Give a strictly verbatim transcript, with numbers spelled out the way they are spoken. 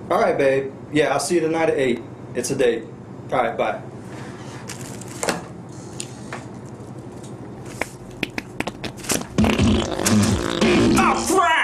All right, babe. Yeah, I'll see you tonight at eight. It's a date. All right, bye. Oh, crap!